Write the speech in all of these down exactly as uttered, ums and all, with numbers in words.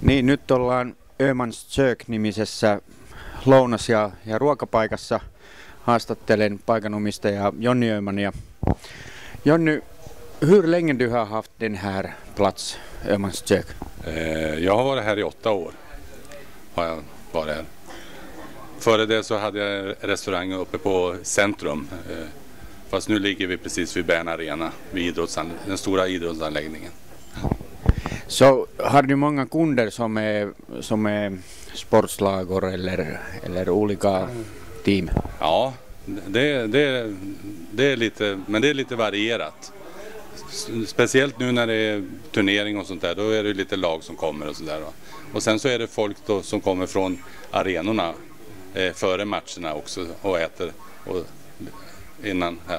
Niin, nyt ollaan Öhmans Kök-nimisessä lounas- ja, ja ruokapaikassa. Haastattelen paikanomistaja Jonny Öhmania. Jonny, hur länge du har haft den här plats, Öhmans Kök? Eh, jag har varit här i åtta år. Har jag varit här. Före det så hade jag restaurang uppe på Centrum. Eh, fast nu ligger vi precis vid Bern Arena, vid den stora idrottsanläggningen. Så har du många kunder som är, som är sportslagor eller, eller olika team? Ja, det, det, det är lite, men det är lite varierat. Speciellt nu när det är turnering och sånt där, då är det lite lag som kommer och sådär. Och sen så är det folk då som kommer från arenorna eh, före matcherna också och äter och, innan här.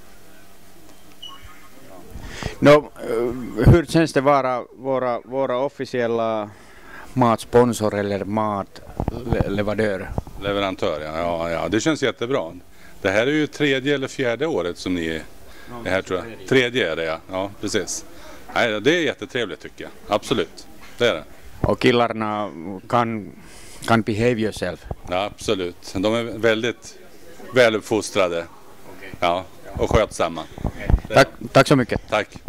No, hur känns det vara våra, våra officiella matsponsor eller matleverantör? Leverantör, ja. Ja, ja. Det känns jättebra. Det här är ju tredje eller fjärde året som ni är här, tror jag. Tredje är det, ja. Ja, precis. Nej, det är jättetrevligt tycker jag. Absolut, det är det. Och killarna kan, kan behave yourself? Ja, absolut. De är väldigt väluppfostrade. Ja, och skötsamma. Tack, tack så mycket. Tack.